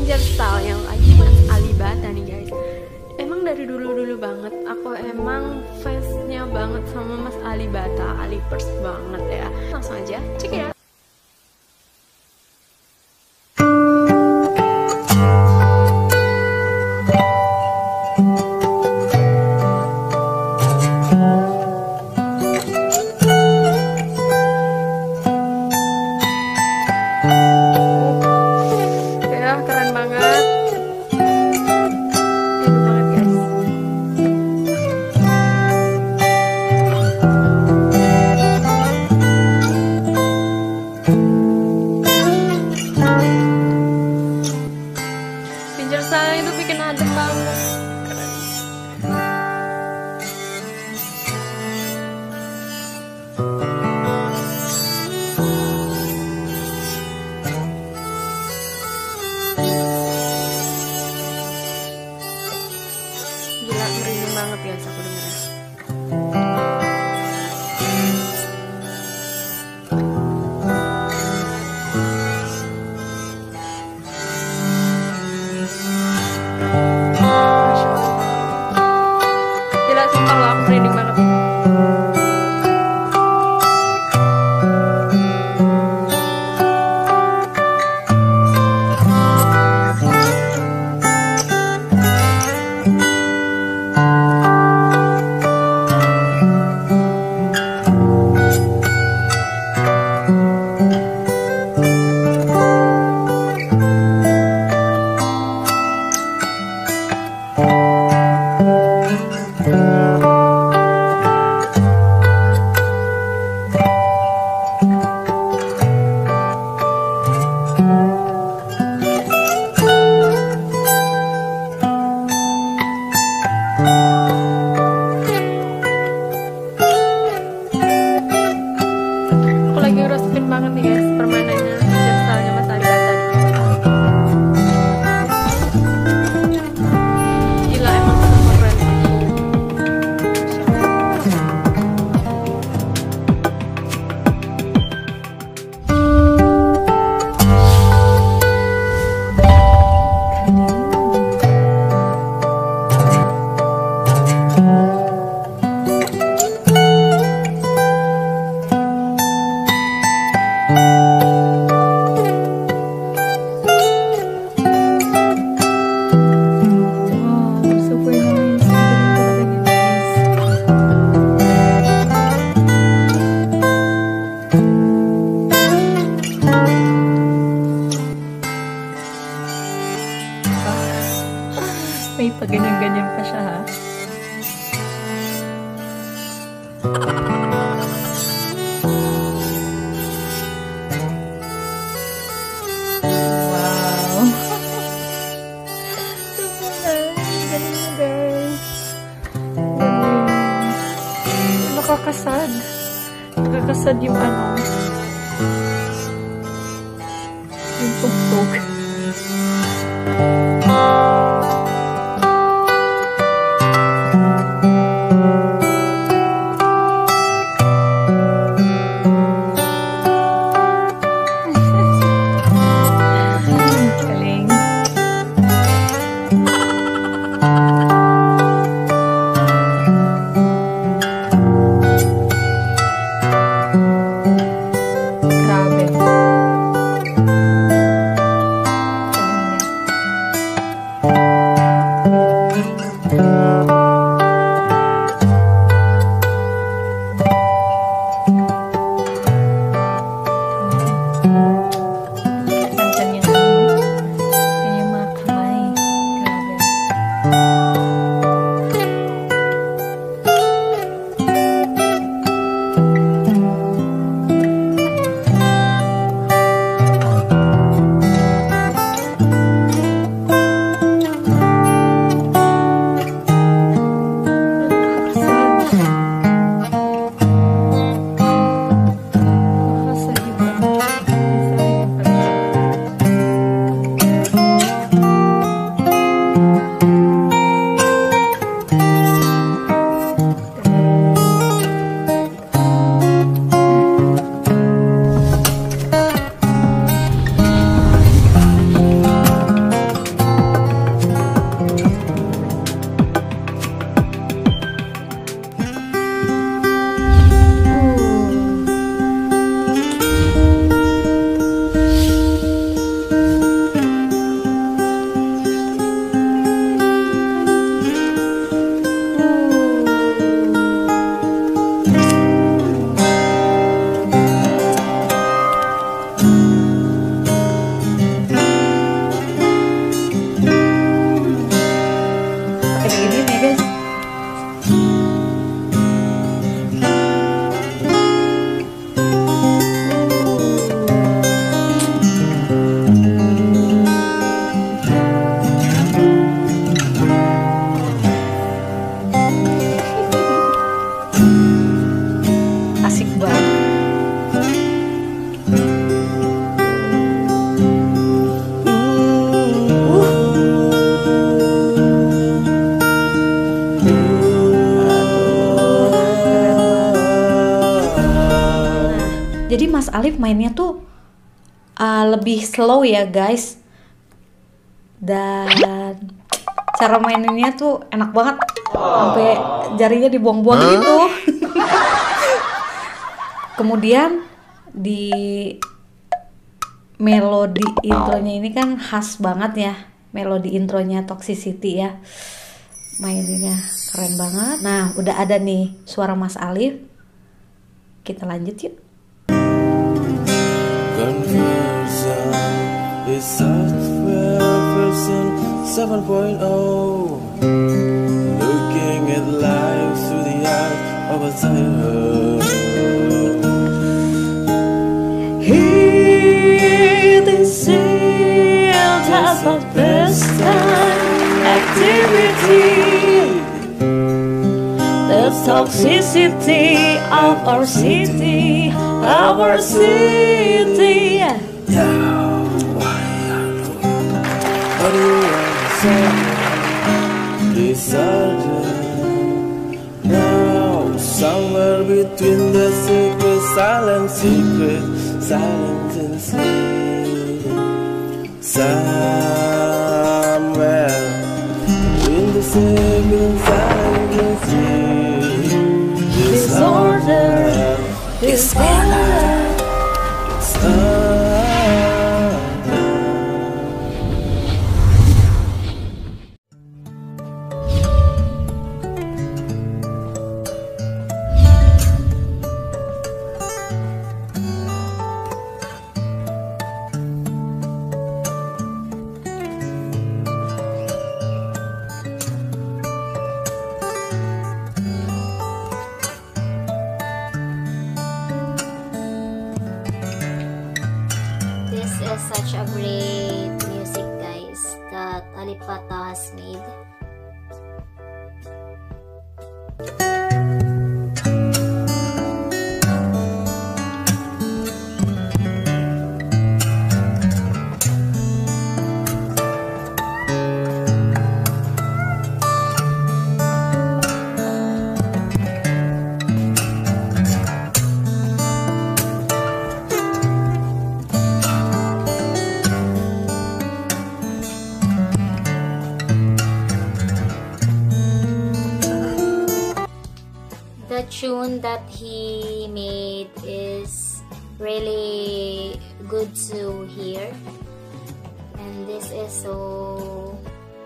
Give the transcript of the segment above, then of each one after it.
fingerstyle yang lagi Mas Ali Bata nih guys. Emang dari dulu banget aku emang fansnya banget sama Mas Ali Bata, Alipers banget ya. Langsung aja cek ya. Keren banget. Enak banget guys. Fingerstyle itu bikin adem banget. Keren. Gila, merinding banget guys aku dengernya. Masya Allah. Gila, sumpah loh, aku merinding banget. Aku lagi ngeroskin banget nih guys permainannya fingerstyle-nya Mas Ali Bata nih. Gila, emang keren. May paganyan-ganyan pa siya ha. Wow. Galing na guys. Galing. Nakakasad. Nakakasad yung ano. Yung tugtog. Jadi Mas Alif mainnya tuh lebih slow ya guys, dan cara maininnya tuh enak banget, sampai jarinya dibuang-buang gitu. Kemudian di melodi intronya ini kan khas banget ya, melodi intronya Toxicity ya, mainnya keren banget. Nah udah ada nih suara Mas Alif, kita lanjut yuk. Conversion is software version 7.0. Looking at life through the eyes of a child. This is about best time activity. The toxicity of our city, our city. What do you want to say? Disorder. Now, somewhere between the secret, silent, silent and sleep. Somewhere between the secret, silent and sleep. Disorder, disorder. This is such a great music, guys, that Alip Ba Ta has made. The tune that he made is really good to hear, and this is so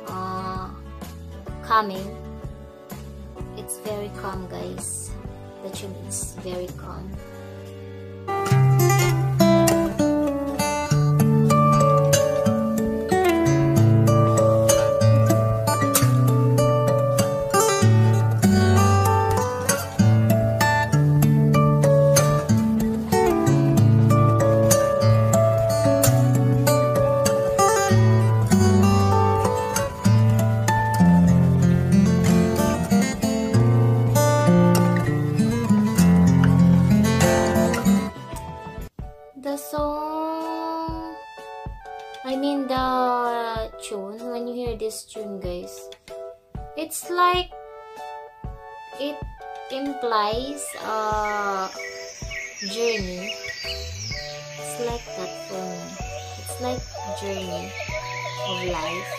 calming. It's very calm, guys. The tune is very calm. The song, I mean the tune, when you hear this tune, guys, it's like it implies a journey. It's like that for me. It's like a journey of life.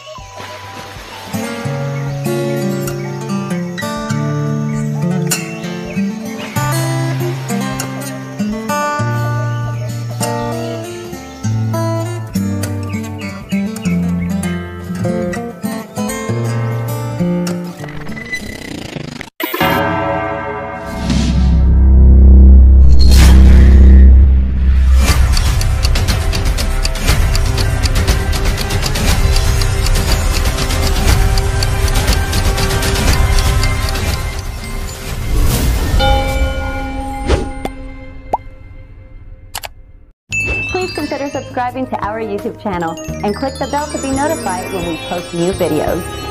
Please consider subscribing to our YouTube channel and click the bell to be notified when we post new videos.